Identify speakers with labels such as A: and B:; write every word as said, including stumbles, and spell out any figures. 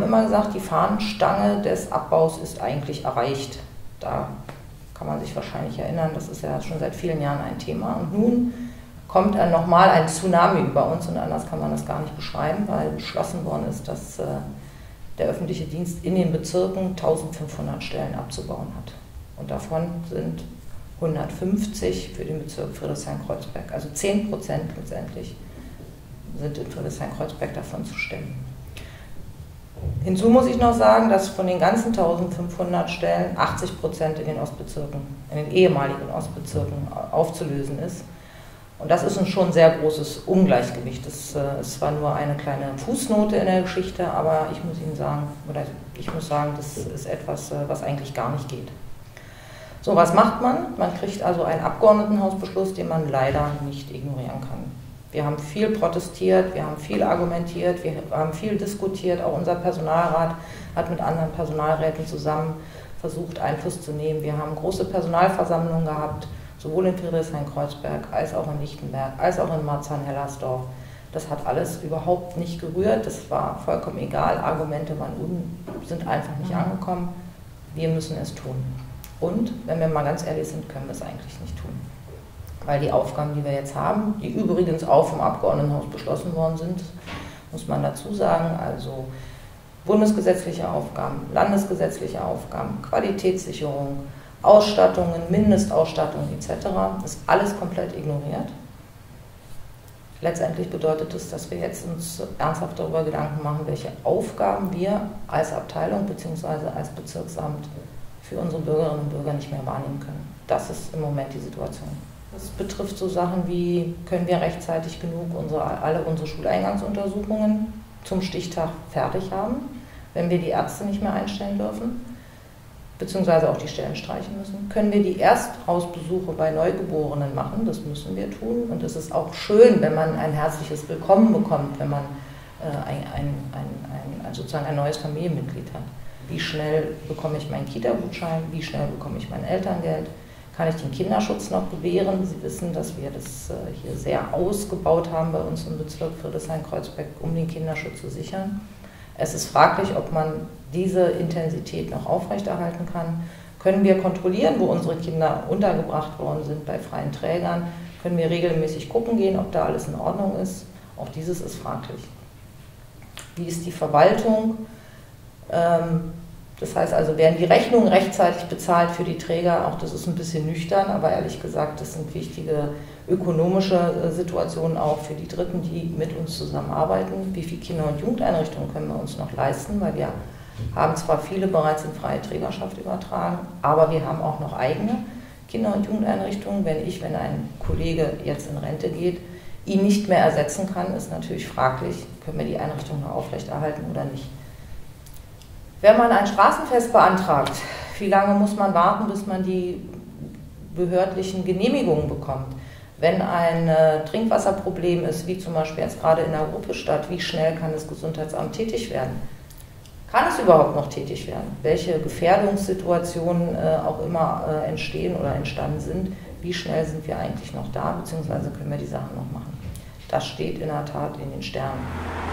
A: immer gesagt, die Fahnenstange des Abbaus ist eigentlich erreicht. Da kann man sich wahrscheinlich erinnern, das ist ja schon seit vielen Jahren ein Thema. Und nun kommt dann nochmal ein Tsunami über uns und anders kann man das gar nicht beschreiben, weil beschlossen worden ist, dass äh, der öffentliche Dienst in den Bezirken eintausendfünfhundert Stellen abzubauen hat. Und davon sind hundertfünfzig für den Bezirk Friedrichshain-Kreuzberg, also zehn Prozent letztendlich sind in Friedrichshain-Kreuzberg davon zu stemmen. Hinzu muss ich noch sagen, dass von den ganzen eintausendfünfhundert Stellen achtzig Prozent in den Ostbezirken, in den ehemaligen Ostbezirken aufzulösen ist. Und das ist ein schon sehr großes Ungleichgewicht. Das äh, ist zwar nur eine kleine Fußnote in der Geschichte, aber ich muss Ihnen sagen, oder ich muss sagen, das ist etwas, äh, was eigentlich gar nicht geht. So, was macht man? Man kriegt also einen Abgeordnetenhausbeschluss, den man leider nicht ignorieren kann. Wir haben viel protestiert, wir haben viel argumentiert, wir haben viel diskutiert. Auch unser Personalrat hat mit anderen Personalräten zusammen versucht, Einfluss zu nehmen. Wir haben große Personalversammlungen gehabt, sowohl in Friedrichshain-Kreuzberg als auch in Lichtenberg, als auch in Marzahn-Hellersdorf. Das hat alles überhaupt nicht gerührt, das war vollkommen egal. Argumente waren un sind einfach nicht angekommen. Wir müssen es tun. Und, wenn wir mal ganz ehrlich sind, können wir es eigentlich nicht tun. Weil die Aufgaben, die wir jetzt haben, die übrigens auch vom Abgeordnetenhaus beschlossen worden sind, muss man dazu sagen, also bundesgesetzliche Aufgaben, landesgesetzliche Aufgaben, Qualitätssicherung, Ausstattungen, Mindestausstattung et cetera, ist alles komplett ignoriert. Letztendlich bedeutet es, dass wir jetzt uns ernsthaft darüber Gedanken machen, welche Aufgaben wir als Abteilung bzw. als Bezirksamt für unsere Bürgerinnen und Bürger nicht mehr wahrnehmen können. Das ist im Moment die Situation. Das betrifft so Sachen wie, können wir rechtzeitig genug unsere, alle unsere Schuleingangsuntersuchungen zum Stichtag fertig haben, wenn wir die Ärzte nicht mehr einstellen dürfen, beziehungsweise auch die Stellen streichen müssen. Können wir die Ersthausbesuche bei Neugeborenen machen, das müssen wir tun. Und es ist auch schön, wenn man ein herzliches Willkommen bekommt, wenn man äh, ein, ein, ein, ein, sozusagen ein neues Familienmitglied hat. Wie schnell bekomme ich meinen Kita-Gutschein, wie schnell bekomme ich mein Elterngeld, kann ich den Kinderschutz noch gewähren. Sie wissen, dass wir das äh, hier sehr ausgebaut haben bei uns im Bezirk Friedrichshain-Kreuzberg, um den Kinderschutz zu sichern. Es ist fraglich, ob man diese Intensität noch aufrechterhalten kann. Können wir kontrollieren, wo unsere Kinder untergebracht worden sind bei freien Trägern? Können wir regelmäßig gucken gehen, ob da alles in Ordnung ist? Auch dieses ist fraglich. Wie ist die Verwaltung? Ähm, das heißt also, werden die Rechnungen rechtzeitig bezahlt für die Träger? Auch das ist ein bisschen nüchtern, aber ehrlich gesagt, das sind wichtige ökonomische Situationen auch für die Dritten, die mit uns zusammenarbeiten. Wie viele Kinder- und Jugendeinrichtungen können wir uns noch leisten? Weil wir haben zwar viele bereits in freie Trägerschaft übertragen, aber wir haben auch noch eigene Kinder- und Jugendeinrichtungen. Wenn ich, wenn ein Kollege jetzt in Rente geht, ihn nicht mehr ersetzen kann, ist natürlich fraglich, können wir die Einrichtung noch aufrechterhalten oder nicht. Wenn man ein Straßenfest beantragt, wie lange muss man warten, bis man die behördlichen Genehmigungen bekommt? Wenn ein äh, Trinkwasserproblem ist, wie zum Beispiel jetzt gerade in der Ruppestadt, wie schnell kann das Gesundheitsamt tätig werden? Kann es überhaupt noch tätig werden? Welche Gefährdungssituationen äh, auch immer äh, entstehen oder entstanden sind? Wie schnell sind wir eigentlich noch da, beziehungsweise können wir die Sachen noch machen? Das steht in der Tat in den Sternen.